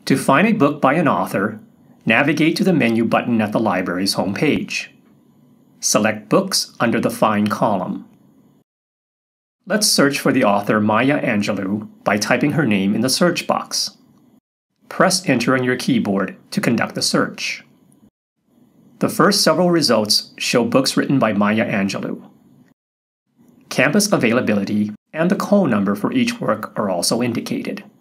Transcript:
To find a book by an author, navigate to the menu button at the library's homepage. Select Books under the Find column. Let's search for the author Maya Angelou by typing her name in the search box. Press Enter on your keyboard to conduct the search. The first several results show books written by Maya Angelou. Campus availability and the call number for each work are also indicated.